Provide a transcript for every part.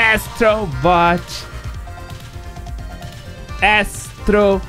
Astrobot. Astrobot.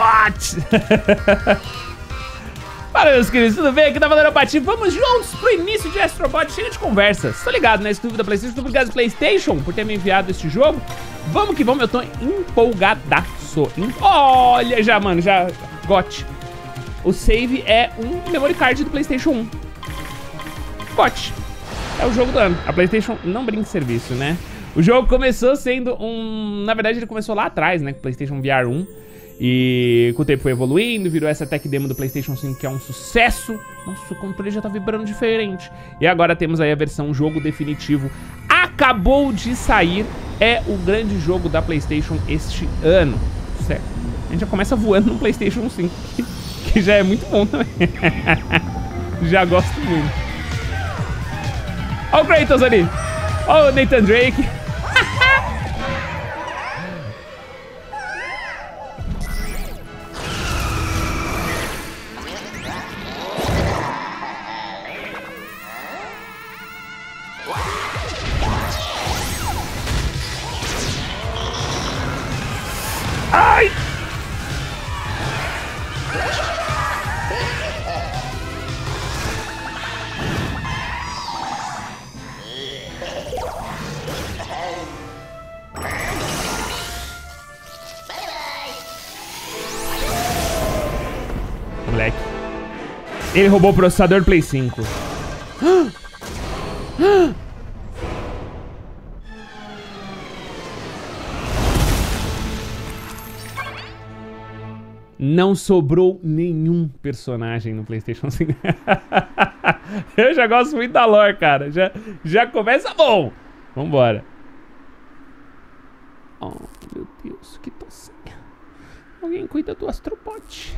Fala, meus queridos, tudo bem? Aqui tá falando Pati. Vamos juntos pro início de Astrobot. Chega de conversa. Você tá ligado, né? Esse da PlayStation. Muito obrigado, PlayStation, por ter me enviado este jogo. Vamos que vamos. Eu tô empolgadaço. Olha já, mano. Já. GOT. O save é um memory card do PlayStation 1. GOT. É o jogo do ano. A PlayStation não brinca em serviço, né? O jogo começou sendo um... Na verdade, ele começou lá atrás, né? Com o PlayStation VR 1. E com o tempo foi evoluindo, virou essa tech demo do PlayStation 5, que é um sucesso. Nossa, o controle já tá vibrando diferente. E agora temos aí a versão jogo definitivo. Acabou de sair. É o grande jogo da PlayStation este ano. Certo. A gente já começa voando no PlayStation 5, que já é muito bom também. Já gosto muito. Olha o Kratos ali. Olha o Nathan Drake. Ai! Moleque. Ele roubou o processador do Play 5. Não sobrou nenhum personagem no PlayStation 5. Eu já gosto muito da lore, cara. Já começa bom. Vambora. Oh, meu Deus, que tocinha. Alguém cuida do Astrobot.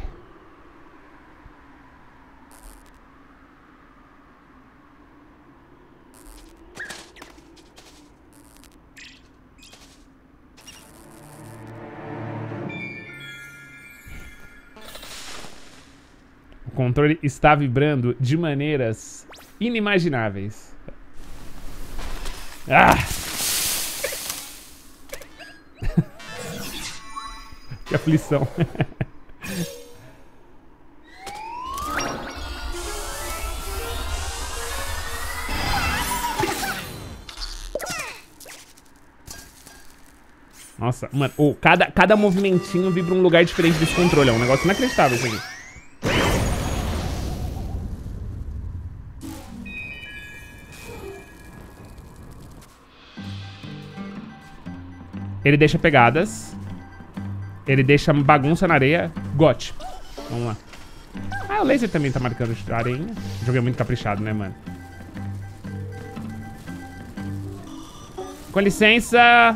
O controle está vibrando de maneiras inimagináveis. Ah! Que aflição. Nossa, mano, cada movimentinho vibra um lugar diferente desse controle. É um negócio inacreditável isso aqui. Ele deixa pegadas. Ele deixa bagunça na areia. GOT. Vamos lá. Ah, o laser também tá marcando a areinha. O jogo é muito caprichado, né, mano? Com licença.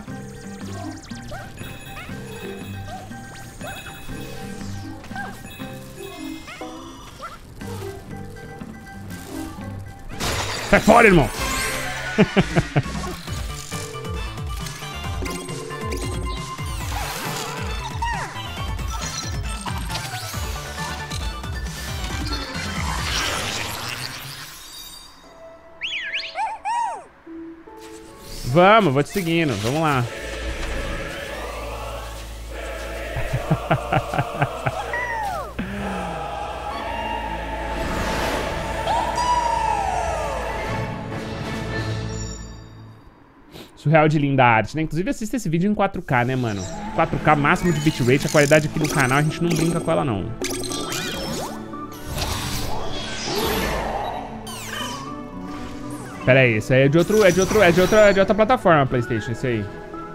Sai fora, irmão. Vamos, vou te seguindo. Vamos lá. Surreal de linda arte, né? Inclusive assista esse vídeo em 4K, né, mano? 4K máximo de bitrate. A qualidade aqui no canal a gente não brinca com ela, não. Pera aí, isso aí é de outra plataforma, PlayStation, isso aí.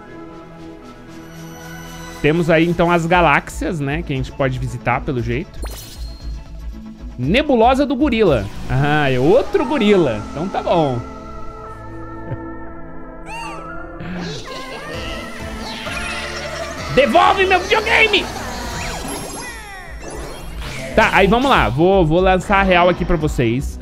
Temos aí, então, as galáxias, né, que a gente pode visitar, pelo jeito. Nebulosa do gorila. Ah, é outro gorila. Então tá bom. Devolve meu videogame! Tá, aí vamos lá. Vou lançar a real aqui pra vocês.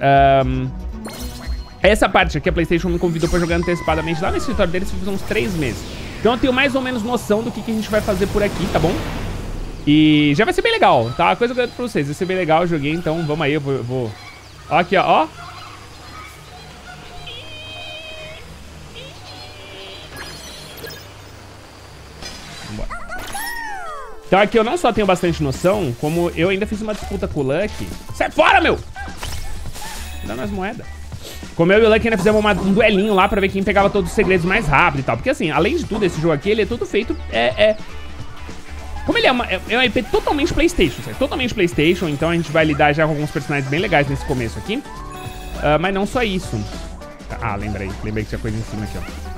Essa parte aqui a PlayStation me convidou pra jogar antecipadamente lá no escritório deles faz uns 3 meses. Então eu tenho mais ou menos noção do que a gente vai fazer por aqui, tá bom? E já vai ser bem legal, tá? Uma coisa que eu garanto pra vocês, vai ser bem legal, eu joguei, então vamos aí, eu vou... Ó aqui, ó, Então aqui eu não só tenho bastante noção, como eu ainda fiz uma disputa com o Lucky. Sai fora, meu! Dá mais moeda. Como eu e o Lucky ainda fizemos um duelinho lá pra ver quem pegava todos os segredos mais rápido e tal. Porque assim, além de tudo, esse jogo aqui, ele é todo feito... Como ele é um IP totalmente PlayStation, certo? Totalmente PlayStation, então a gente vai lidar já com alguns personagens bem legais nesse começo aqui. Mas não só isso. Ah, lembrei que tinha coisa em cima aqui, ó.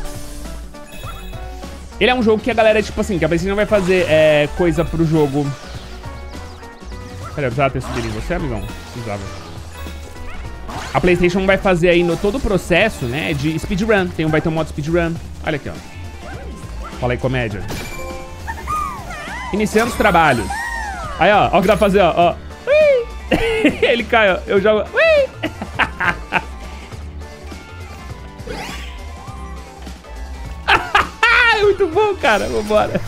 Ele é um jogo que a galera, tipo assim, que a PlayStation vai fazer coisa pro jogo... Peraí, eu precisava ter subido em você, amigão? Precisava. A PlayStation vai fazer aí no todo o processo, né, de speedrun. Vai ter um modo speedrun. Olha aqui, ó. Fala aí, comédia. Iniciando os trabalhos. Aí, ó o que dá pra fazer, ó. Ele cai, ó. Eu jogo... Muito bom, cara. Vambora.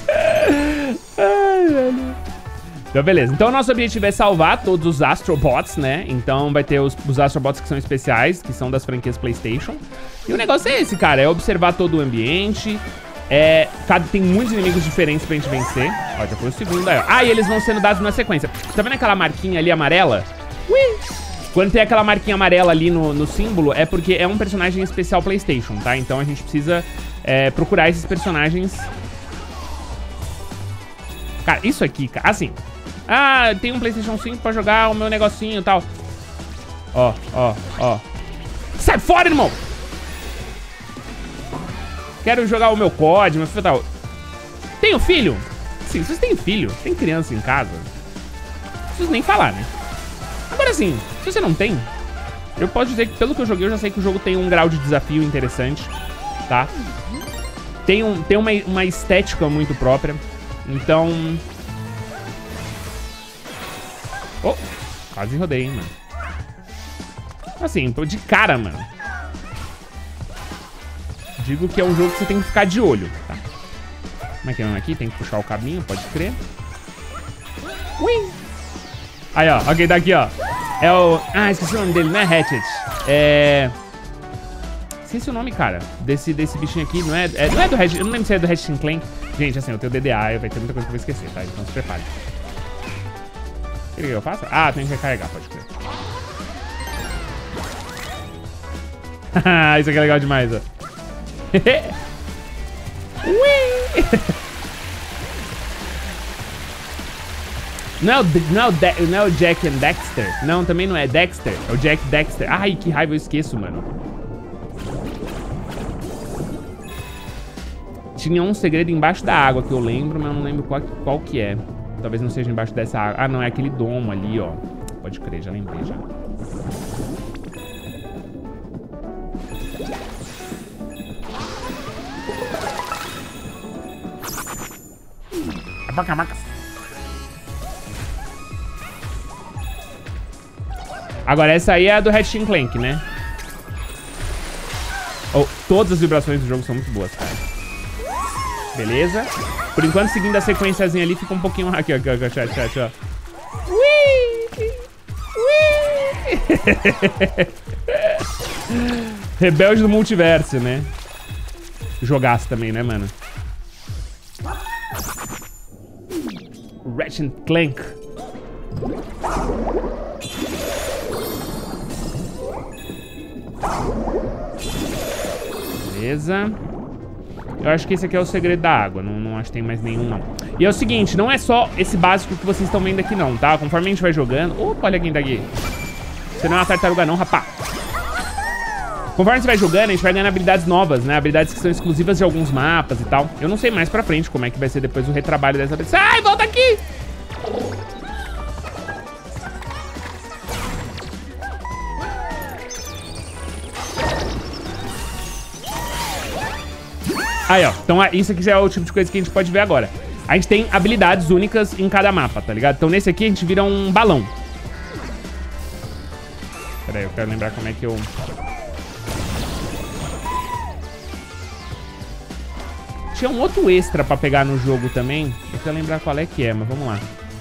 Ai, velho. Então, beleza. Então, o nosso objetivo é salvar todos os Astrobots, né? Então, vai ter os Astrobots que são especiais, que são das franquias PlayStation. E o negócio é esse, cara. É observar todo o ambiente. Tem muitos inimigos diferentes pra gente vencer. Ó, já foi o segundo aí, ó. Ah, e eles vão sendo dados na sequência. Tá vendo aquela marquinha ali amarela? Ui! Quando tem aquela marquinha amarela ali no símbolo, é porque é um personagem especial PlayStation, tá? Então a gente precisa procurar esses personagens. Cara, isso aqui, cara, assim... Ah, tem um PlayStation 5 pra jogar o meu negocinho e tal. Ó. Sai fora, irmão! Quero jogar o meu COD, meu filho e tal. Tenho filho? Sim, vocês têm filho, tem criança em casa. Não preciso nem falar, né? Agora sim, se você não tem, eu posso dizer que pelo que eu joguei, eu já sei que o jogo tem um grau de desafio interessante, tá? Tem uma estética muito própria. Então... Oh, quase rodei, hein, mano. Assim, de cara, mano. Digo que é um jogo que você tem que ficar de olho, tá? Como é que é aqui? Tem que puxar o caminho, pode crer. Ui! Aí, ó, alguém tá aqui, ó. É o... Ah, esqueci o nome dele, não é Hatchet. Esqueci o nome, cara, desse bichinho aqui. Não é do Hatchet, eu não lembro se é do Hatchet Clank. Gente, assim, eu tenho DDA, vai ter muita coisa que eu vou esquecer, tá? Então se prepare. O que eu faço? Ah, tem que recarregar, pode crer. Isso aqui é legal demais, ó. Não é o Jack and Dexter. Não, também não é Dexter. É o Jack Dexter. Ai, que raiva, eu esqueço, mano. Tinha um segredo embaixo da água que eu lembro, mas eu não lembro qual que é. Talvez não seja embaixo dessa água. Ah, não, é aquele domo ali, ó. Pode crer, já lembrei, já. Agora, essa aí é a do Ratchet & Clank, né? Oh, todas as vibrações do jogo são muito boas, cara. Beleza. Por enquanto, seguindo a sequenciazinha ali, fica um pouquinho... Aqui, ó, chat, ó. Ui! Rebelde do multiverso, né? Jogaço também, né, mano? Ratchet & Clank. Beleza. Eu acho que esse aqui é o segredo da água. Não acho que tem mais nenhum, não. E é o seguinte, não é só esse básico que vocês estão vendo aqui, não, tá? Conforme a gente vai jogando... Opa, olha quem tá aqui. Você não é uma tartaruga, não, rapá. Conforme você vai jogando, a gente vai ganhando habilidades novas, né? Habilidades que são exclusivas de alguns mapas e tal. Eu não sei mais pra frente como é que vai ser depois o retrabalho dessa habilidade. Sai, volta aqui! Aí, ó. Então, isso aqui já é o tipo de coisa que a gente pode ver agora. A gente tem habilidades únicas em cada mapa, tá ligado? Então, nesse aqui, a gente vira um balão. Pera aí, eu quero lembrar como é que eu... Tinha um outro extra pra pegar no jogo também. Eu quero lembrar qual é que é, mas vamos lá.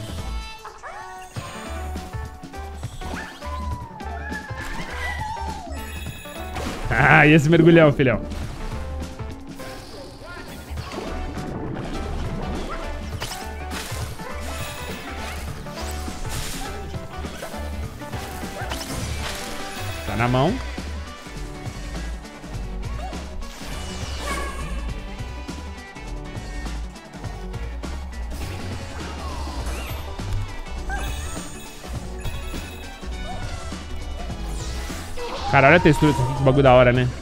Ah, e esse mergulhão, filhão. na mão. Cara, olha a textura disso aqui, que bagulho da hora, né?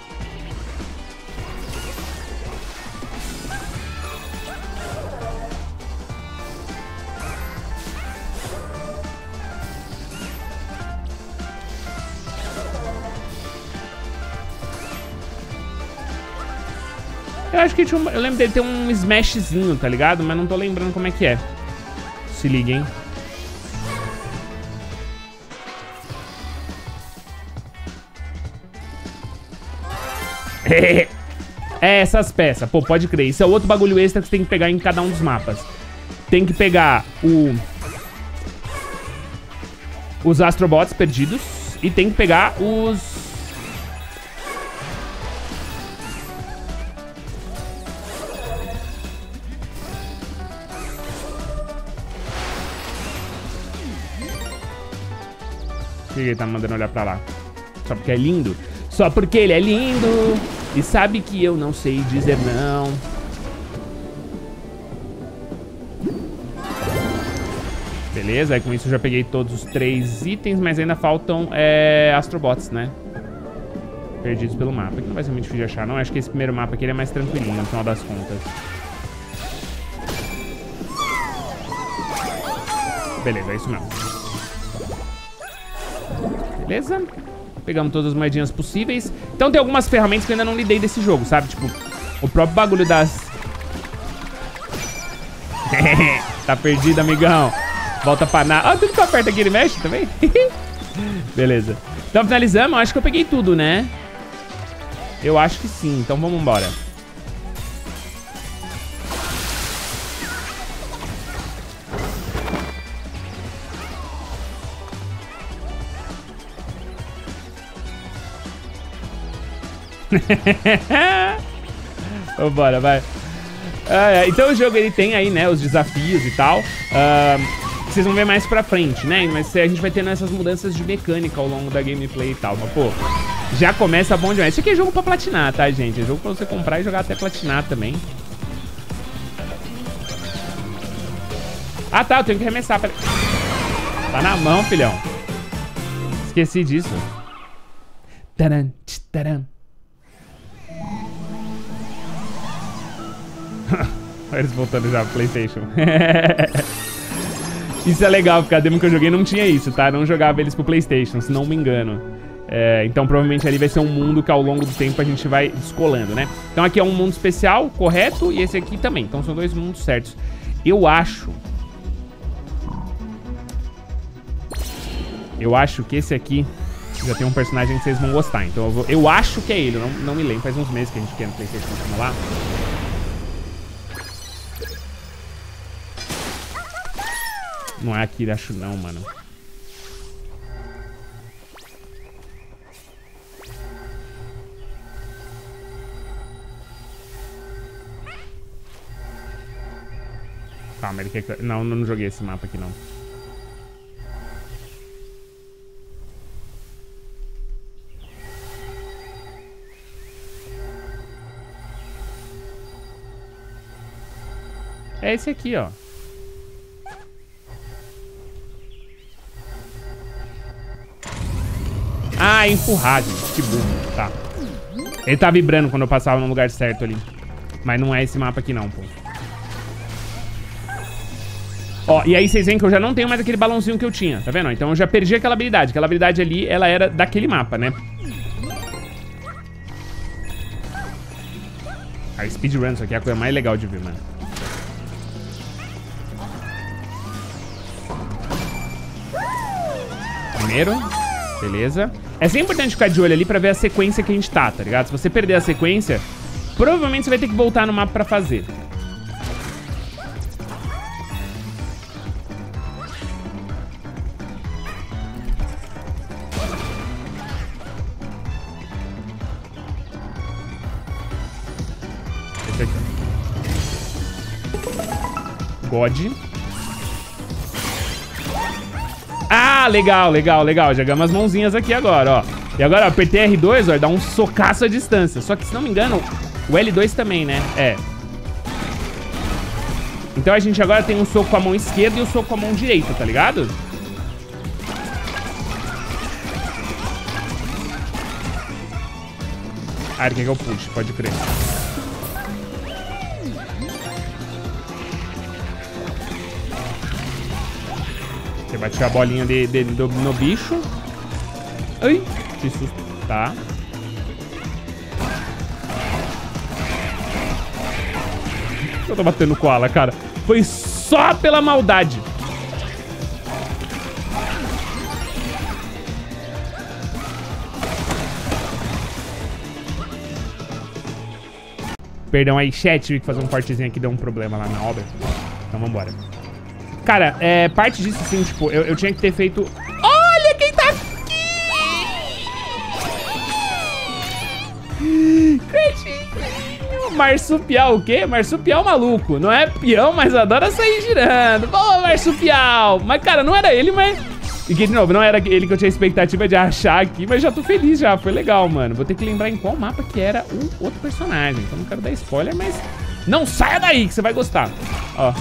Eu acho que tinha eu lembro dele ter um smashzinho, tá ligado? Mas não tô lembrando como é que é. Se liga, hein? É, essas peças. Pô, pode crer. Isso é outro bagulho extra que você tem que pegar em cada um dos mapas. Tem que pegar os Astrobots perdidos. E tem que pegar os... Por que ele tá mandando olhar pra lá? Só porque é lindo? Só porque ele é lindo e sabe que eu não sei dizer não. Beleza, aí com isso eu já peguei todos os 3 itens, mas ainda faltam Astrobots, né? Perdidos pelo mapa. Aqui não vai ser muito difícil de achar, não. Acho que esse primeiro mapa aqui ele é mais tranquilinho, no final das contas. Beleza, é isso mesmo. Beleza? Pegamos todas as moedinhas possíveis. Então tem algumas ferramentas que eu ainda não lidei desse jogo, sabe? Tipo, o próprio bagulho das... Tá perdido, amigão. Volta pra nada. Ah, tudo que eu aperto aqui ele mexe também? Beleza. Então finalizamos. Acho que eu peguei tudo, né? Eu acho que sim. Então vamos embora. Vambora, vai. Então o jogo ele tem aí, né, os desafios e tal. Vocês vão ver mais pra frente, né? Mas a gente vai tendo essas mudanças de mecânica ao longo da gameplay e tal. Mas, pô, já começa bom demais. Isso aqui é jogo pra platinar, tá, gente? É jogo pra você comprar e jogar até platinar também. Ah, tá, eu tenho que arremessar. Pera... Tá na mão, filhão. Esqueci disso. Taran, taran. Olha eles voltando já pro PlayStation. Isso é legal, porque a demo que eu joguei não tinha isso, tá? Não jogava eles pro PlayStation, se não me engano. Então provavelmente ali vai ser um mundo que ao longo do tempo a gente vai descolando, né? Então aqui é um mundo especial, correto, e esse aqui também. Então são 2 mundos certos. Eu acho que esse aqui já tem um personagem que vocês vão gostar. Então eu acho que é ele, eu não me lembro. Faz uns meses que a gente quer no PlayStation lá. Não é aqui, acho não, mano. Calma, ele quer que... Não joguei esse mapa aqui, não. É esse aqui, ó. Ah, empurragem. Que burro. Tá. Ele tá vibrando quando eu passava no lugar certo ali. Mas não é esse mapa aqui não, pô. Ó, e aí vocês veem que eu já não tenho mais aquele balãozinho que eu tinha, tá vendo? Então eu já perdi aquela habilidade. Aquela habilidade ali, ela era daquele mapa, né? A speedrun, isso aqui é a coisa mais legal de ver, mano. Primeiro. Beleza. É sempre importante ficar de olho ali pra ver a sequência que a gente tá ligado? Se você perder a sequência, provavelmente você vai ter que voltar no mapa pra fazer. Esse aqui. God. Ah, legal, legal, legal. Já ganhamos as mãozinhas aqui agora, ó. E agora, ó, apertei R2, ó, dá um socaço à distância. Só que, se não me engano, o L2 também, né? É. Então a gente agora tem um soco com a mão esquerda e um soco com a mão direita, tá ligado? Ah, ele quer que eu puxe, pode crer. Você vai tirar a bolinha no bicho. Ai, que susto. Tá. Eu tô batendo koala, cara. Foi só pela maldade. Perdão aí, chat. Tive que fazer um cortezinho aqui, deu um problema lá na obra. Então vambora. Cara, parte disso, assim, tipo, eu tinha que ter feito... Olha quem tá aqui! Cretinho! Marsupial o quê? Marsupial maluco. Não é peão, mas adora sair girando. Boa, marsupial! Mas, cara, não era ele, mas... E que, de novo, não era ele que eu tinha expectativa de achar aqui, mas já tô feliz já. Foi legal, mano. Vou ter que lembrar em qual mapa que era o outro personagem. Então não quero dar spoiler, mas... Não saia daí, que você vai gostar. Ó.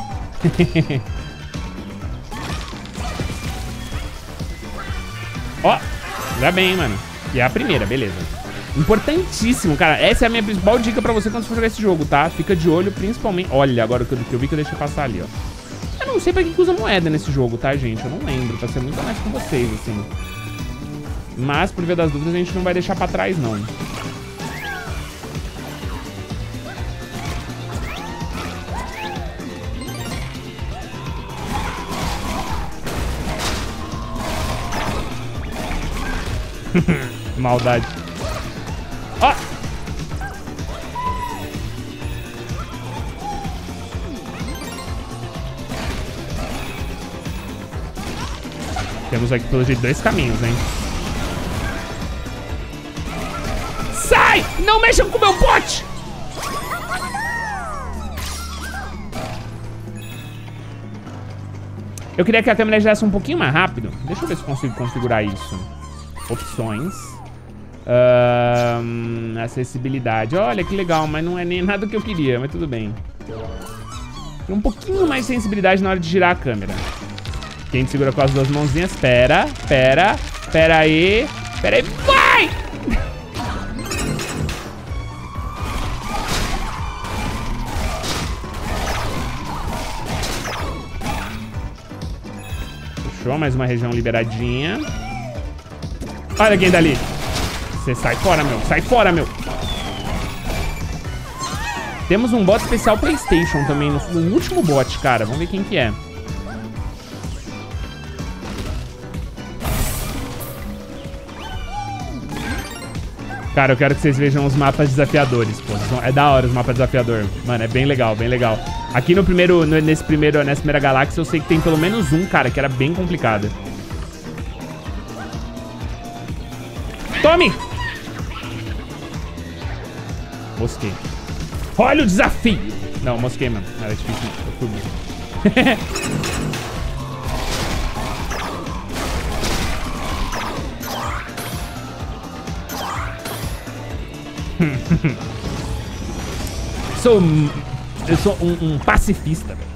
Ó, ainda bem, hein, mano. E é a primeira, beleza. Importantíssimo, cara. Essa é a minha principal dica pra você quando você for jogar esse jogo, tá? Fica de olho, principalmente... Olha, agora o que eu vi que eu deixei passar ali, ó. Eu não sei pra que usa moeda nesse jogo, tá, gente? Eu não lembro, pra ser muito honesto com vocês, assim. Mas, por via das dúvidas, a gente não vai deixar pra trás, não. Maldade. Ó! Temos aqui, pelo jeito, 2 caminhos, hein? Sai! Não mexam com o meu pote! Eu queria que a câmera girasse um pouquinho mais rápido. Deixa eu ver se eu consigo configurar isso. Opções. Acessibilidade. Olha que legal, mas não é nem nada que eu queria, mas tudo bem. Um pouquinho mais de sensibilidade na hora de girar a câmera. Quem te segura com as 2 mãozinhas. Pera aí, vai! Fechou, mais uma região liberadinha. Olha quem tá ali. Você sai fora, meu. Sai fora, meu. Temos um bot especial PlayStation também, no último bot, cara. Vamos ver quem que é. Cara, eu quero que vocês vejam os mapas desafiadores, pô. É da hora os mapas desafiadores. Mano, é bem legal, bem legal. Aqui nessa primeira galáxia, eu sei que tem pelo menos um, cara, que era bem complicado. Tome! Mosquei. Olha o desafio! Não, mosquei, mano. Era difícil. Eu fui Eu sou um pacifista, velho.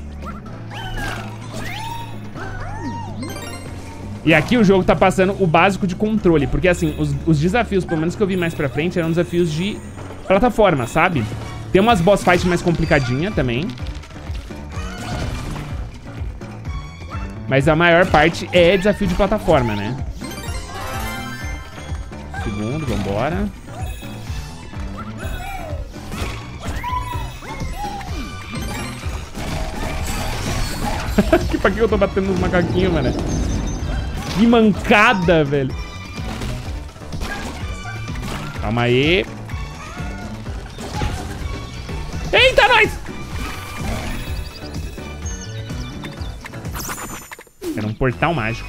E aqui o jogo tá passando o básico de controle. Porque assim, os desafios, pelo menos que eu vi mais pra frente, eram desafios de plataforma, sabe? Tem umas boss fight mais complicadinha também. Mas a maior parte é desafio de plataforma, né? Segundo, vambora. Pra que eu tô batendo nos macaquinhos, mano? Que mancada, velho. Calma aí. Eita, nós! Era um portal mágico.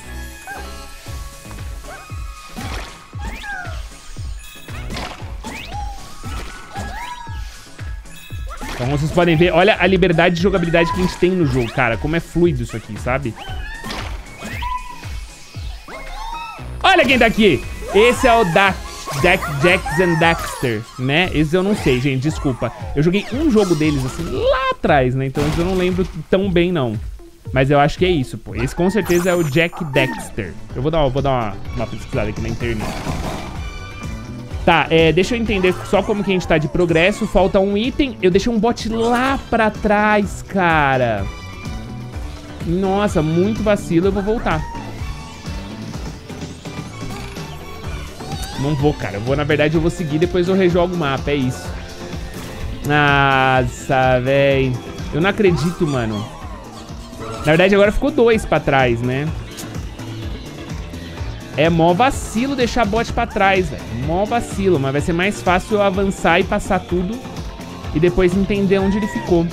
Então vocês podem ver, olha a liberdade de jogabilidade que a gente tem no jogo, cara. Como é fluido isso aqui, sabe? Olha quem tá aqui. Esse é o Jax and Daxter, né? Esse eu não sei, gente, desculpa. Eu joguei um jogo deles, assim, lá atrás, né? Então eu não lembro tão bem, não. Mas eu acho que é isso, pô. Esse com certeza é o Jack Dexter. Eu vou dar uma pesquisada aqui na internet. Tá, deixa eu entender só como que a gente tá de progresso. Falta um item. Eu deixei um bot lá pra trás, cara. Nossa, muito vacilo. Eu vou voltar. Não vou, cara. Na verdade, eu vou seguir, depois eu rejogo o mapa. É isso. Nossa, velho. Eu não acredito, mano. Na verdade, agora ficou 2 pra trás, né? É mó vacilo deixar bot pra trás, velho. Mó vacilo, mas vai ser mais fácil eu avançar e passar tudo e depois entender onde ele ficou.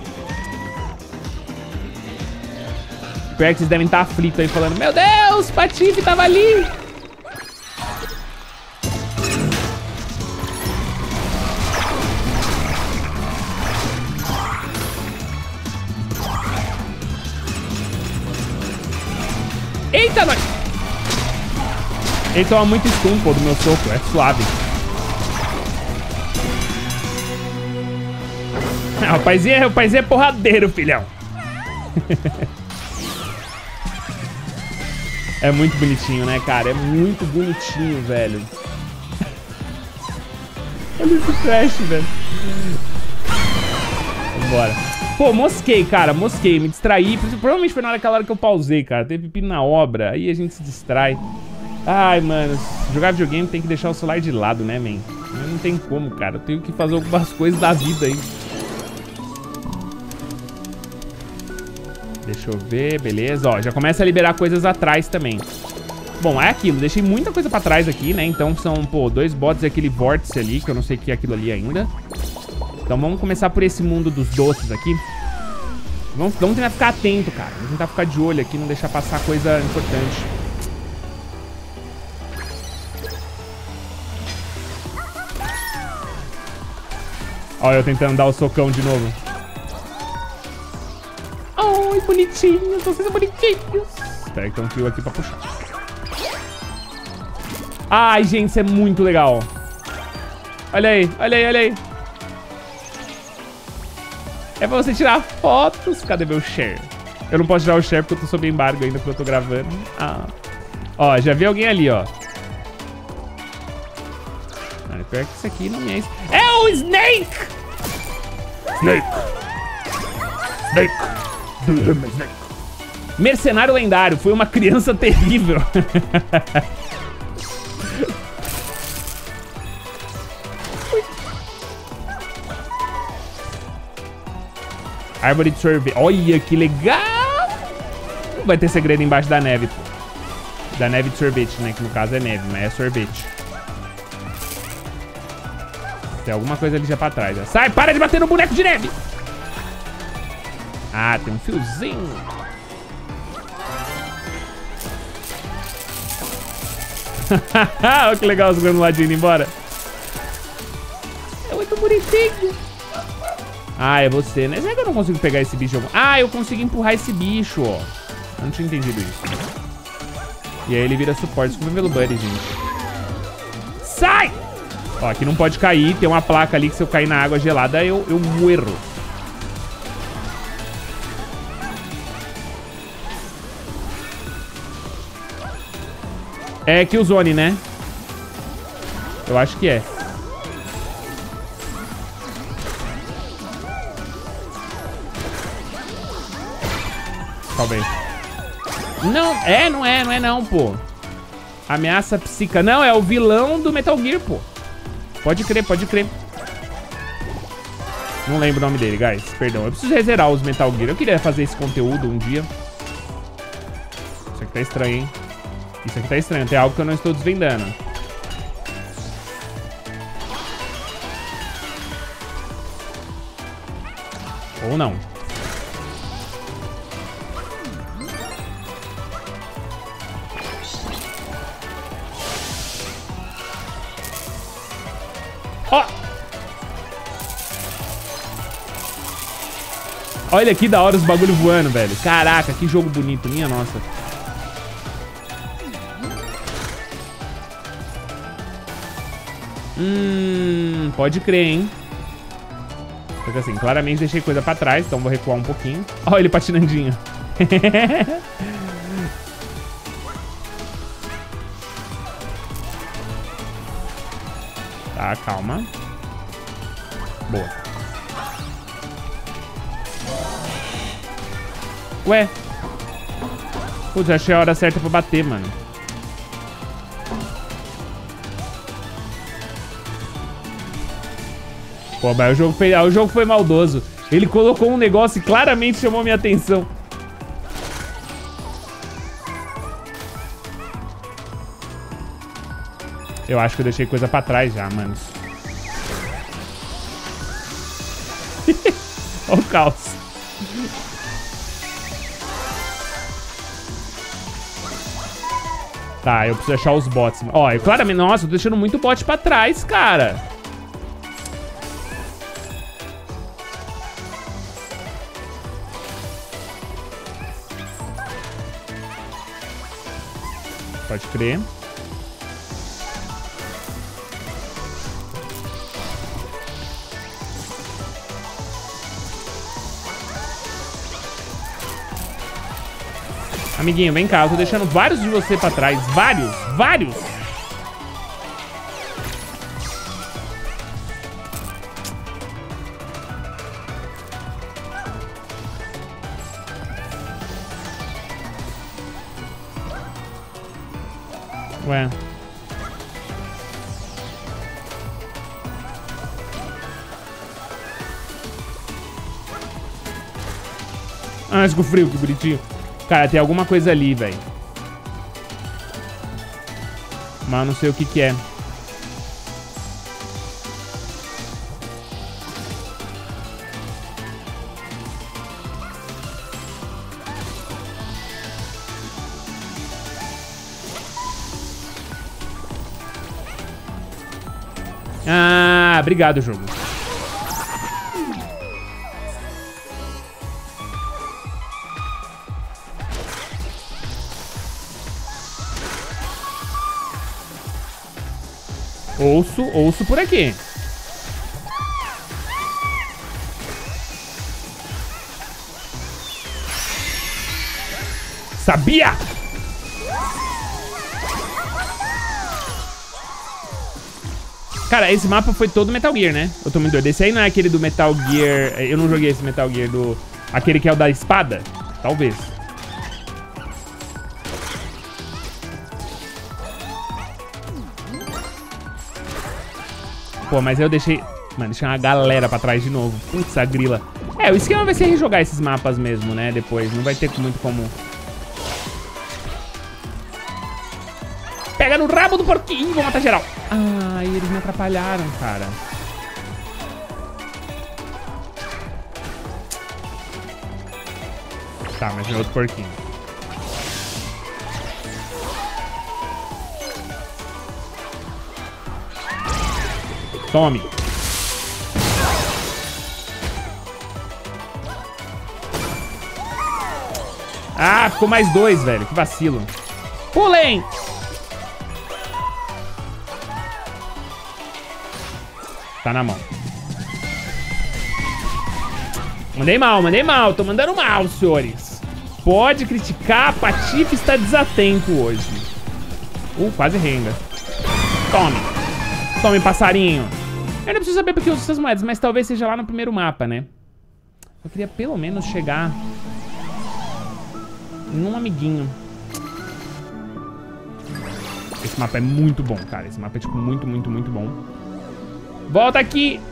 Pior que vocês devem estar aflitos aí falando: meu Deus, Patife tava ali. Eita, nós! Ele toma muito stun, pô, do meu soco. É suave. O paizinho é porradeiro, filhão. É muito bonitinho, né, cara? É muito bonitinho, velho. Olha esse trash, velho. Vambora. Pô, mosquei, cara, mosquei, me distraí. Provavelmente foi naquela hora que eu pausei, cara. Teve pepino na obra, aí a gente se distrai. Ai, mano, jogar videogame tem que deixar o celular de lado, né, man? Não tem como, cara. Eu tenho que fazer algumas coisas da vida aí. Deixa eu ver, beleza. Ó, já começa a liberar coisas atrás também. Bom, é aquilo, deixei muita coisa pra trás aqui, né? Então são, pô, 2 bots e aquele vórtice ali, que eu não sei o que é aquilo ali ainda. Então vamos começar por esse mundo dos doces aqui. Vamos tentar ficar atento, cara. Vamos tentar ficar de olho aqui, não deixar passar coisa importante. Ó, eu tentando dar o socão de novo. Ai, bonitinhos, vocês são bonitinhos. Espera que tem um kill aqui pra puxar. Ai, gente, isso é muito legal. Olha aí, olha aí, olha aí. É pra você tirar fotos. Cadê meu share? Eu não posso tirar o share porque eu tô sob embargo ainda, porque eu tô gravando. Ah. Ó, já vi alguém ali, ó. Mano, pior que isso aqui não é isso. É o Snake! Snake! Snake! Snake! Mercenário lendário. Foi uma criança terrível. Árvore de sorvete. Olha que legal! Vai ter segredo embaixo da neve, pô. Da neve de sorvete, né? Que no caso é neve, mas é sorvete. Tem alguma coisa ali já pra trás. Ó. Sai, para de bater no boneco de neve! Ah, tem um fiozinho. Olha que legal os granuladinhos indo embora. É muito bonitinho. Ah, é você, né? Será que eu não consigo pegar esse bicho? Ah, eu consigo empurrar esse bicho, ó. Eu não tinha entendido isso. E aí ele vira suporte. Desculpa pelo buddy, gente. Sai! Ó, aqui não pode cair. Tem uma placa ali que se eu cair na água gelada, eu erro. É Killzone, né? Eu acho que é. Calma aí. Não, não é não, pô. Ameaça psíquica. Não, é o vilão do Metal Gear, pô. Pode crer, pode crer. Não lembro o nome dele, guys. Perdão, eu preciso rezerar os Metal Gear. Eu queria fazer esse conteúdo um dia. Isso aqui tá estranho, hein? Isso aqui tá estranho. Tem algo que eu não estou desvendando. Ou não. Ó! Olha que da hora os bagulho voando, velho. Caraca, que jogo bonito, minha nossa. Pode crer, hein? Porque assim, claramente deixei coisa pra trás, então vou recuar um pouquinho. Ó, ele patinandinho. Tá, calma. Boa. Ué. Putz, achei a hora certa pra bater, mano. Pô, mas o jogo foi maldoso. Ele colocou um negócio e claramente chamou minha atenção. Eu acho que eu deixei coisa pra trás já, mano. Olha o caos. Tá, eu preciso achar os bots. Ó, eu claramente... Nossa, eu tô deixando muito bot pra trás, cara. Pode crer. Amiguinho, vem cá. Eu tô deixando vários de você pra trás. Vários, vários. Ué. Ah, ficou frio, que bonitinho. Cara, tem alguma coisa ali, velho. Mas eu não sei o que que é. Ah, obrigado, jogo. Ouço por aqui. Sabia! Cara, esse mapa foi todo Metal Gear, né? Eu tô muito doido. Esse aí não é aquele do Metal Gear... Eu não joguei esse Metal Gear do... Aquele que é o da espada? Talvez. Pô, mas eu deixei... Mano, deixei uma galera pra trás de novo. Putz, a grila. É, o esquema vai ser rejogar esses mapas mesmo, né? Depois. Não vai ter muito como... Pega no rabo do porquinho. Vou matar geral. Ai, eles me atrapalharam, cara. Tá, mas é outro porquinho. Tome. Ah, ficou mais dois, velho. Que vacilo. Pulem! Tá na mão. Mandei mal. Tô mandando mal, senhores. Pode criticar, Patife está desatento hoje. Quase renga. Tome, passarinho. Eu não preciso saber porque eu uso essas moedas, mas talvez seja lá no primeiro mapa, né? Eu queria pelo menos chegar num amiguinho. Esse mapa é muito bom, cara. Esse mapa é, tipo, muito bom. Volta aqui.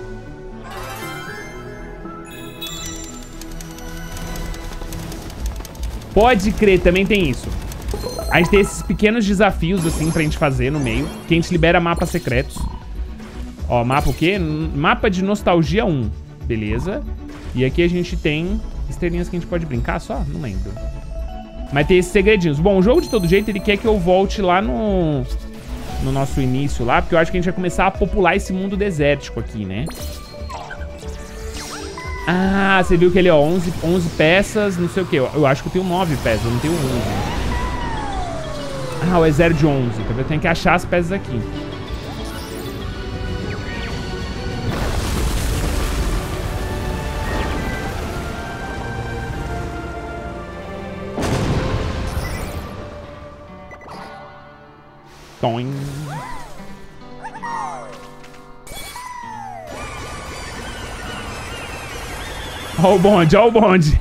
Pode crer, também tem isso. A gente tem esses pequenos desafios, assim, pra gente fazer no meio. Que a gente libera mapas secretos. Ó, mapa o quê? Mapa de nostalgia 1. Beleza. E aqui a gente tem estrelinhas que a gente pode brincar só? Não lembro. Mas tem esses segredinhos. Bom, o jogo, de todo jeito, ele quer que eu volte lá no nosso início lá. Porque eu acho que a gente vai começar a popular esse mundo desértico aqui, né? Ah, você viu que ele, ó, 11 peças, não sei o que. Eu acho que eu tenho 9 peças, eu não tenho 11. Ah, o é 0 de 11. Então eu tenho que achar as peças aqui. Toim. Ó o bonde, ó o bonde.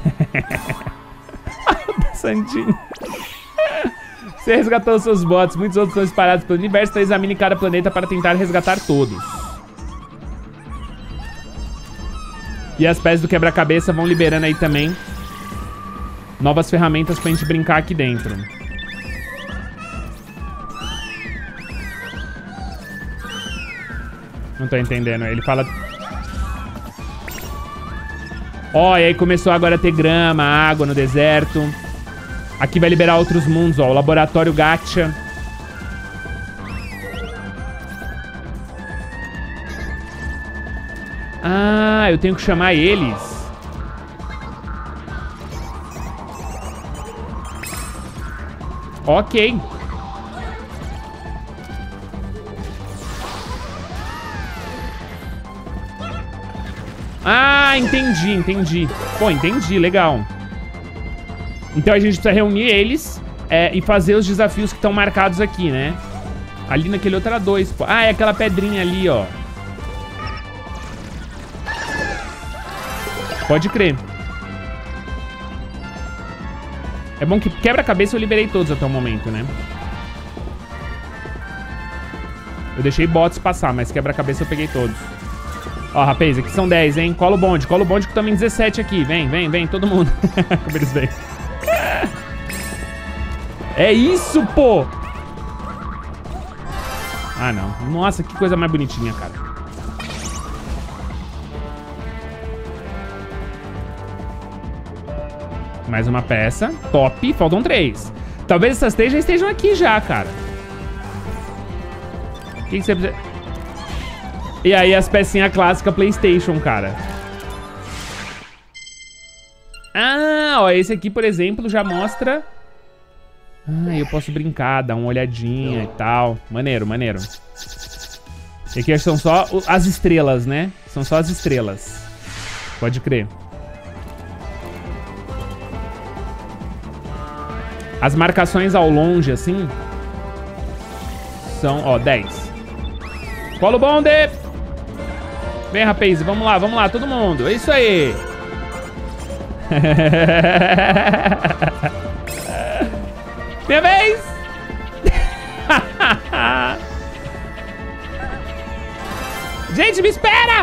Santinho. Você resgatou seus bots, muitos outros estão espalhados pelo universo, então examine cada planeta para tentar resgatar todos. E as peças do quebra-cabeça vão liberando aí também novas ferramentas pra gente brincar aqui dentro. Não tô entendendo, ele fala... Ó, e aí começou agora a ter grama, água no deserto. Aqui vai liberar outros mundos, ó. O laboratório Gacha. Ah, eu tenho que chamar eles. Ok. Ah, entendi, entendi. Pô, entendi, legal. Então a gente precisa reunir eles e fazer os desafios que estão marcados aqui, né? Ali naquele outro era 2, pô. Ah, é aquela pedrinha ali, ó. Pode crer. É bom que quebra-cabeça eu liberei todos até o momento, né? Eu deixei bots passar, mas quebra-cabeça eu peguei todos. Ó, rapaz, aqui são 10, hein? Cola o bonde que estamos em 17 aqui. Vem, vem, vem, todo mundo. Como eles vêm. É isso, pô! Ah, não. Nossa, que coisa mais bonitinha, cara. Mais uma peça. Top. Faltam 3. Talvez essas 3 já estejam aqui já, cara. O que você precisa... E aí as pecinhas clássicas PlayStation, cara. Ah, ó, esse aqui, por exemplo, já mostra... Ah, eu posso brincar, dar uma olhadinha e tal. Maneiro, maneiro. E aqui são só as estrelas, né? São só as estrelas. Pode crer. As marcações ao longe, assim, são, ó, 10. Cola o bonde! Vem, rapaz, vamos lá, todo mundo. É isso aí. Minha vez! Gente, me espera!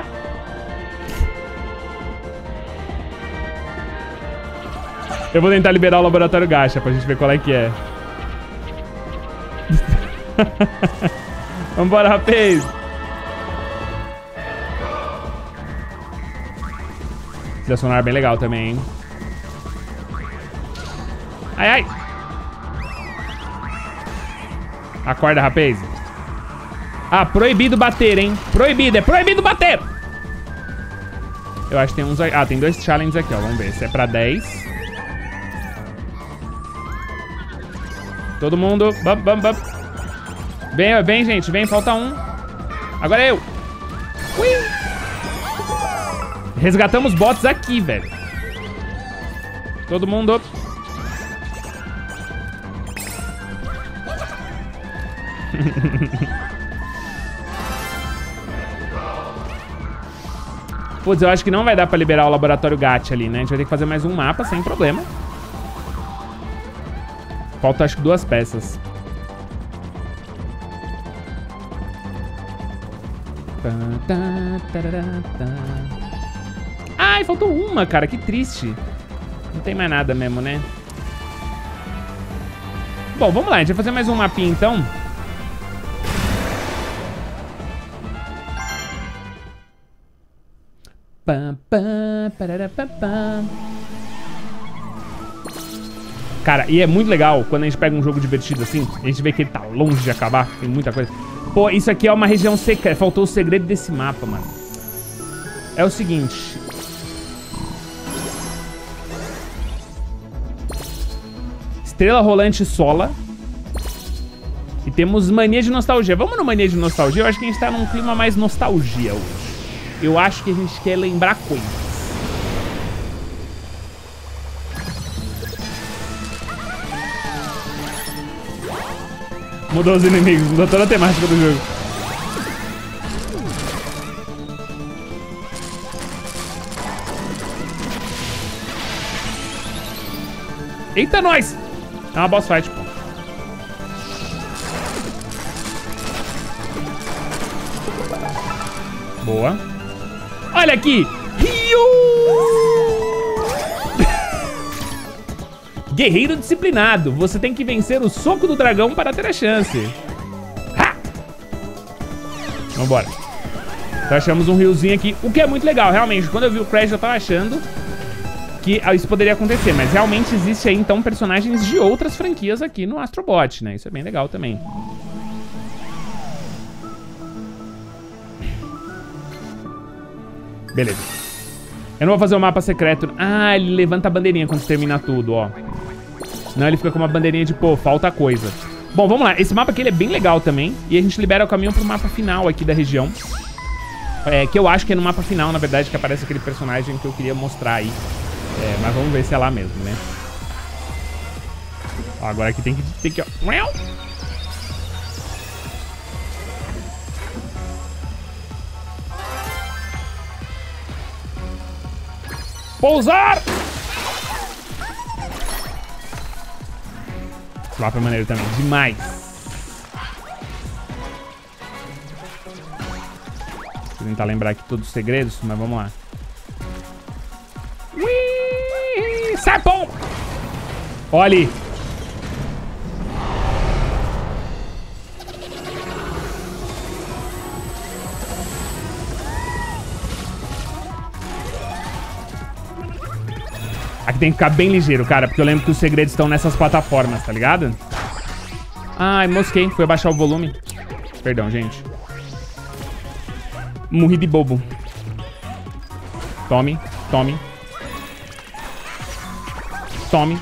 Eu vou tentar liberar o laboratório Gacha pra gente ver qual é que é. Vambora, rapaz! Trilha sonora bem legal também, hein? Ai, ai! Acorda, rapaz. Ah, proibido bater, hein? Proibido, é proibido bater! Eu acho que tem uns... Ah, tem 2 challenges aqui, ó. Vamos ver. Esse é pra 10. Todo mundo... Vem, vem, gente. Vem, falta um. Agora é eu. Ui! Resgatamos bots aqui, velho. Todo mundo... Putz, eu acho que não vai dar pra liberar o laboratório Gacha ali, né? A gente vai ter que fazer mais um mapa sem problema. Falta, acho que 2 peças. Ai, faltou uma, cara. Que triste. Não tem mais nada mesmo, né? Bom, vamos lá. A gente vai fazer mais um mapinha, então. Cara, e é muito legal quando a gente pega um jogo divertido assim, a gente vê que ele tá longe de acabar, tem muita coisa. Pô, isso aqui é uma região secreta, faltou o segredo desse mapa, mano. É o seguinte. Estrela rolante sola. E temos mania de nostalgia. Vamos no mania de nostalgia? Eu acho que a gente tá num clima mais nostalgia hoje. Eu acho que a gente quer lembrar coisas. Mudou os inimigos, mudou toda a temática do jogo. Eita, nós! É uma boss fight, pô. Boa. Olha aqui! Guerreiro disciplinado. Você tem que vencer o soco do dragão para ter a chance. Ha! Vambora. Então achamos um riozinho aqui, o que é muito legal, realmente. Quando eu vi o Crash, eu tava achando que isso poderia acontecer, mas realmente existe aí, então, personagens de outras franquias aqui no Astro Bot, né? Isso é bem legal também. Beleza. Eu não vou fazer o mapa secreto. Ah, ele levanta a bandeirinha quando termina tudo, ó. Não, ele fica com uma bandeirinha de, pô, falta coisa. Bom, vamos lá. Esse mapa aqui, ele é bem legal também. E a gente libera o caminho pro mapa final aqui da região. Que eu acho que é no mapa final, na verdade, que aparece aquele personagem que eu queria mostrar aí. Mas vamos ver se é lá mesmo, né? Ó, agora aqui tem que ó. Pousar! Esse mapa é maneiro também, demais. Vou tentar lembrar aqui todos os segredos, mas vamos lá. Ui, sapão! Olha ali. Aqui tem que ficar bem ligeiro, cara, porque eu lembro que os segredos estão nessas plataformas, tá ligado? Ai, mosquei. Fui abaixar o volume. Perdão, gente. Morri de bobo. Tome, tome. Tome.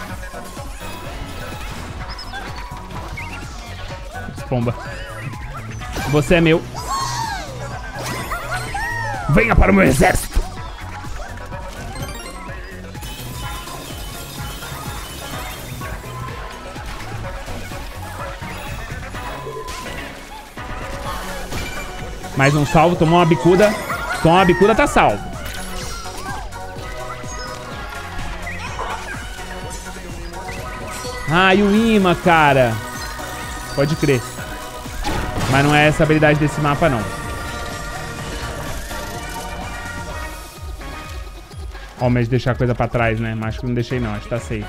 Pomba. Você é meu. Venha para o meu exército. Mais um salvo, tomou uma bicuda. Tomou uma bicuda, tá salvo. Ah, e o imã, cara. Pode crer. Mas não é essa a habilidade desse mapa, não. Ó, mas deixar a coisa pra trás, né? Mas acho que não deixei, não. Acho que tá safe.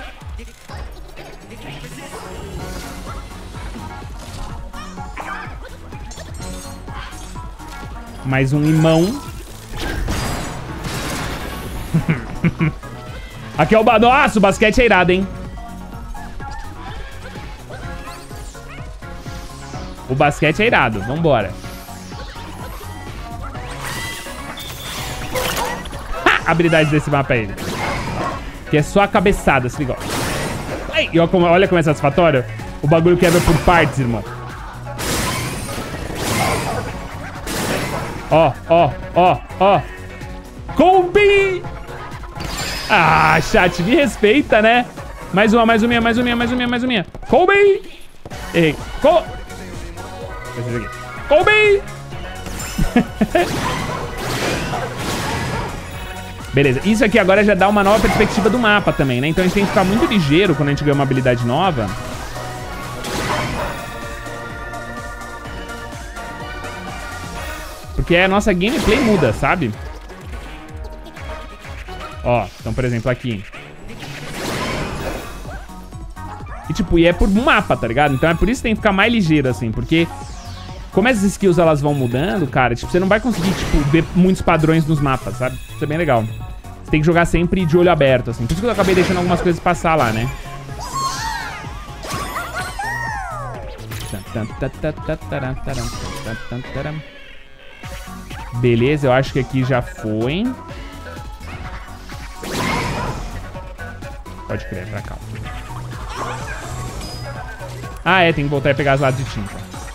Mais um imão. Aqui é o... Nossa, o basquete é irado, hein? O basquete é irado. Vambora. Ha! A habilidade desse mapa aí. Que é só a cabeçada, se liga. Ai, olha como é satisfatório. O bagulho quebra por partes, irmão. Ó, ó, ó, ó. Combi! Ah, chat, me respeita, né? Mais uma, mais uma, mais uma, mais uma, mais uma. Combi! Errei. Combi! Beleza, isso aqui agora já dá uma nova perspectiva do mapa também, né? Então a gente tem que ficar muito ligeiro quando a gente ganha uma habilidade nova. Porque a nossa gameplay muda, sabe? Ó, então, por exemplo, aqui. E, tipo, é por mapa, tá ligado? Então é por isso que tem que ficar mais ligeiro, assim. Porque, como essas skills, elas vão mudando, cara, tipo, você não vai conseguir, tipo, ver muitos padrões nos mapas, sabe? Isso é bem legal. Você tem que jogar sempre de olho aberto, assim. Por isso que eu acabei deixando algumas coisas passar lá, né? Beleza, eu acho que aqui já foi. Pode crer, pra cá. Ah, tem que voltar e pegar as latas de tinta.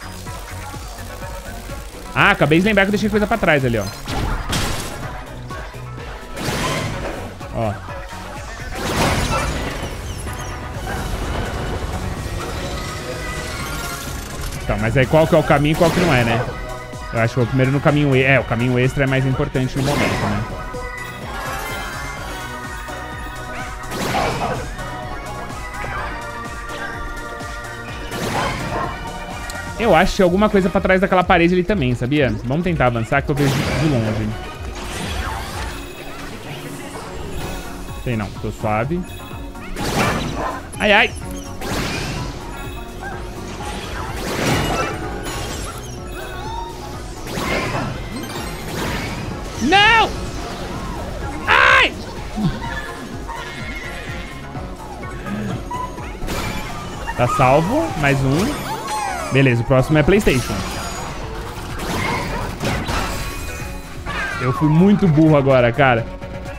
Ah, acabei de lembrar que eu deixei coisa pra trás ali, ó. Ó. Então, mas aí qual que é o caminho e qual que não é, né? Eu acho que o primeiro no caminho... o caminho extra é mais importante no momento, né? Eu acho que tem alguma coisa pra trás daquela parede ali também, sabia? Vamos tentar avançar que eu vejo de longe. Tem não, tô suave. Ai, ai. Não! Ai! Tá salvo, mais um. Beleza, o próximo é PlayStation. Eu fui muito burro agora, cara.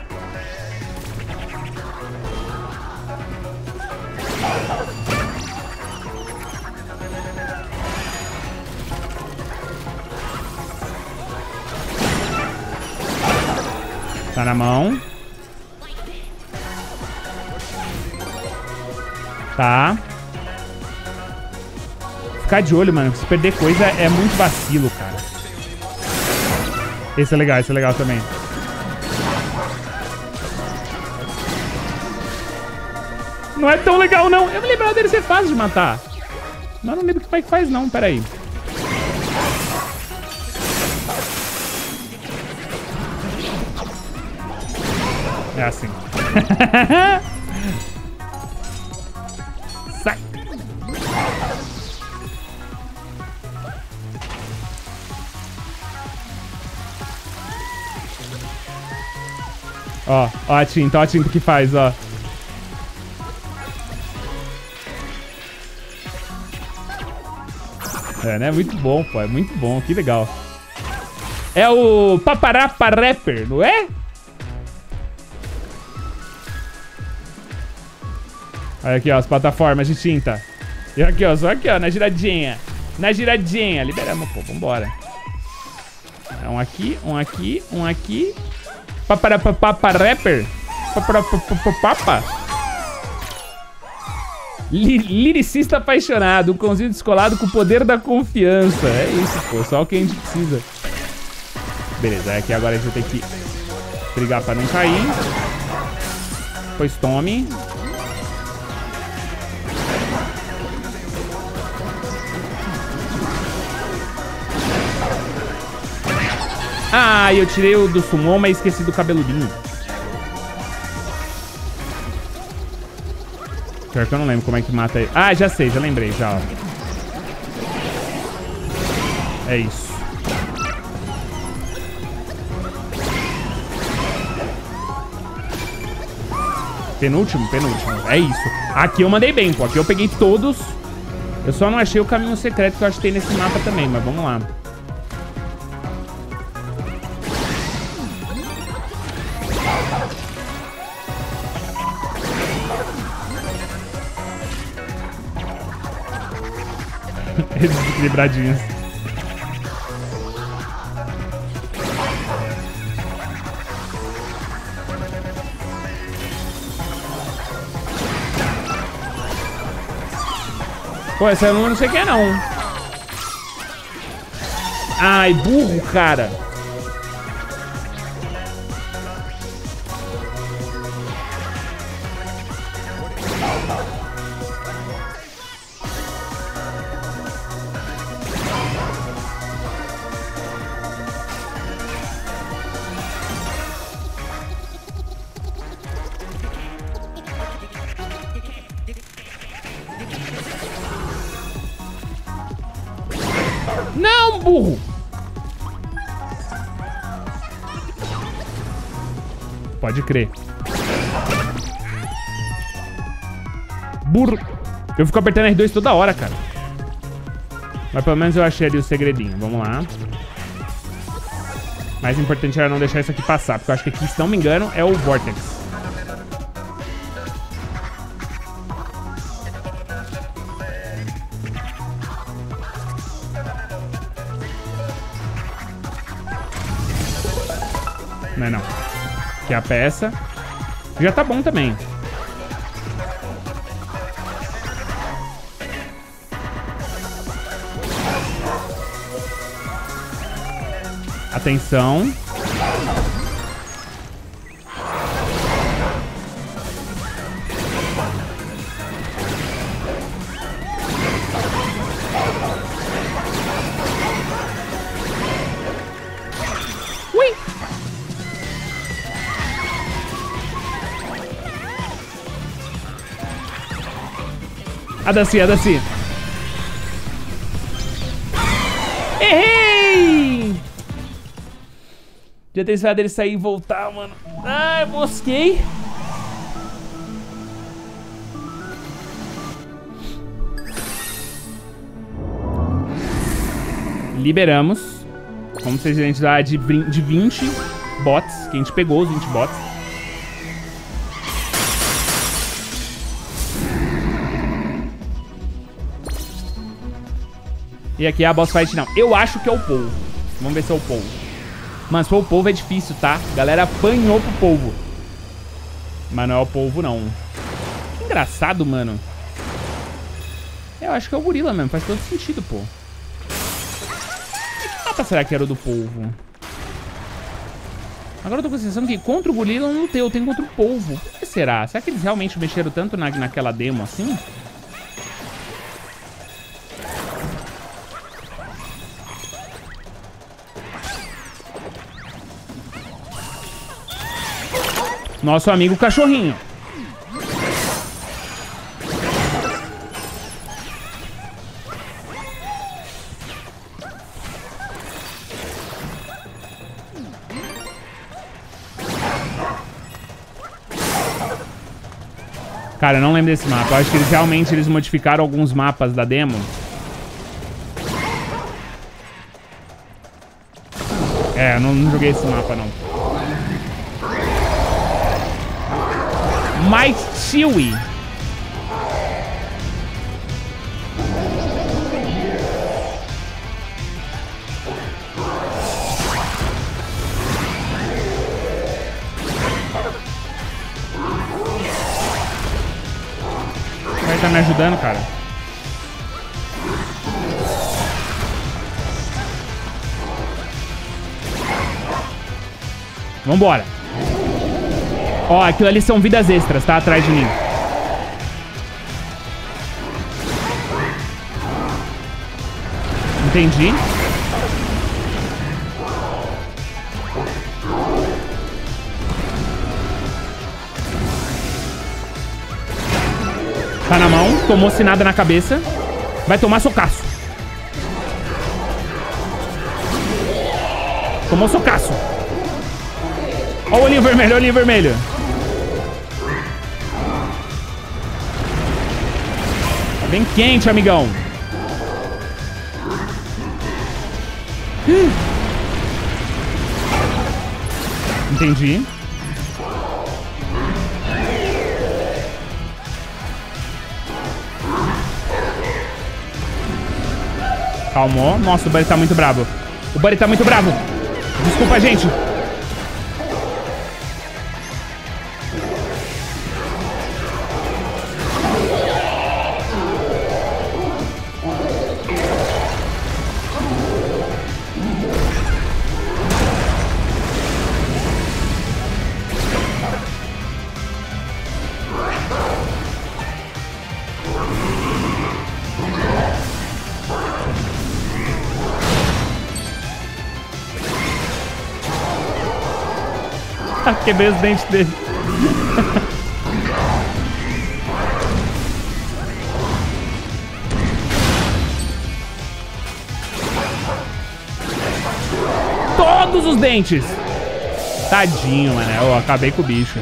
Tá na mão. Tá. Ficar de olho, mano. Se perder coisa é muito vacilo, cara. Esse é legal também. Não é tão legal, não. Eu me lembrava dele ser fácil de matar. Mas eu não lembro como é que faz, não. Pera aí. É assim. Sai. Ó a tinta que faz, ó. É, né? Muito bom, pô. É muito bom. Que legal. É o Paparapa Rapper, não é? Olha aqui, ó, as plataformas de tinta. E aqui, ó, só aqui, ó, na giradinha. Na giradinha. Liberamos, pô, vambora. Um aqui, um aqui, um aqui. Paparapapa Rapper. Paparapapa. Liricista apaixonado. Um cãozinho descolado com o poder da confiança. É isso, pô, só o que a gente precisa. Beleza, aqui agora a gente vai ter que brigar pra não cair. Pois tome. Ah, eu tirei o do Sumon, mas esqueci do cabeludinho. Pior que eu não lembro como é que mata ele. Ah, já sei, já lembrei, já, ó. É isso. Penúltimo. É isso. Aqui eu mandei bem, pô. Aqui eu peguei todos. Eu só não achei o caminho secreto que eu acho que tem nesse mapa também, mas vamos lá. Desequilibradinhos. Pô, essa eu não sei quem é, não. Ai, burro, cara. Não, burro! Pode crer. Burro! Eu fico apertando R2 toda hora, cara. Mas pelo menos eu achei ali o segredinho. Vamos lá. Mais importante era não deixar isso aqui passar, porque eu acho que aqui, se não me engano, é o Vortex. Não é não. Aqui é a peça. Já tá bom também. Atenção. Ui! A Daci. Errei! Já ter esperado ele sair e voltar, mano. Ai, mosquei. Liberamos. Como se a gente dá de 20 bots, que a gente pegou os 20 bots. E aqui é a boss fight, não. Eu acho que é o polvo. Vamos ver se é o polvo. Mano, se for o polvo é difícil, tá? A galera apanhou pro polvo. Mas não é o polvo, não. Que engraçado, mano. Eu acho que é o gorila mesmo. Faz todo sentido, pô. Que mapa será que era o do polvo? Agora eu tô com a sensação que contra o gorila eu não tenho. Eu tenho contra o polvo. Por que será? Será que eles realmente mexeram tanto naquela demo assim? Nosso amigo cachorrinho. Cara, eu não lembro desse mapa. Eu acho que eles modificaram alguns mapas da demo. É, eu não joguei esse mapa, não. Might Chewie. Vai estar me ajudando, cara. Vambora. Ó, aquilo ali são vidas extras, tá? Atrás de mim. Entendi. Tá na mão, tomou sinada na cabeça. Vai tomar socaço. Tomou socaço. Ó o olhinho vermelho, olhinho vermelho. Bem quente, amigão. Entendi. Calmou. Nossa, o Buddy tá muito bravo. O Buddy tá muito bravo. Desculpa, gente. Quebrei os dentes dele. Todos os dentes. Tadinho, mano. Eu acabei com o bicho.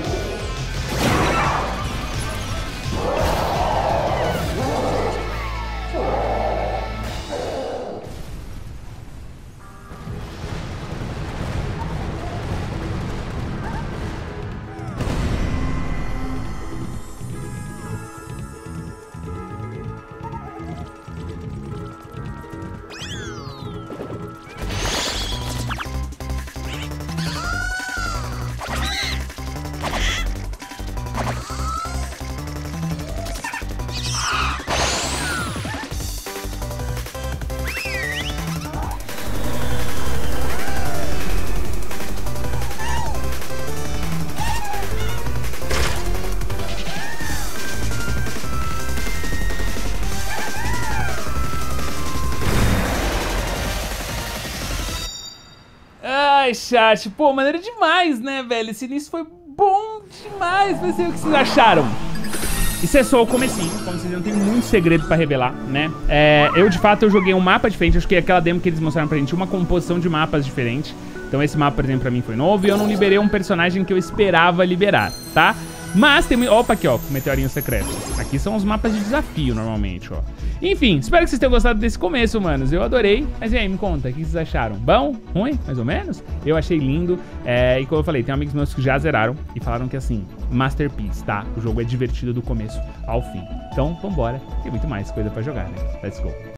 Ai, chat. Pô, maneiro demais, né, velho? Esse início foi bom demais. Mas aí, o que vocês acharam? Isso é só o comecinho, como vocês não tem muito segredo pra revelar, né? Eu, de fato, eu joguei um mapa diferente. Acho que aquela demo que eles mostraram pra gente, uma composição de mapas diferente. Então esse mapa, por exemplo, pra mim foi novo. E eu não liberei um personagem que eu esperava liberar, tá? Mas tem... Opa, aqui, ó, meteorinho secreto. Aqui são os mapas de desafio, normalmente, ó. Enfim, espero que vocês tenham gostado desse começo, manos. Eu adorei. Mas e aí, me conta, o que vocês acharam? Bom? Ruim? Mais ou menos? Eu achei lindo. E como eu falei, tem amigos meus que já zeraram e falaram que, assim, masterpiece, tá? O jogo é divertido do começo ao fim. Então, vambora. Tem muito mais coisa pra jogar, né? Let's go.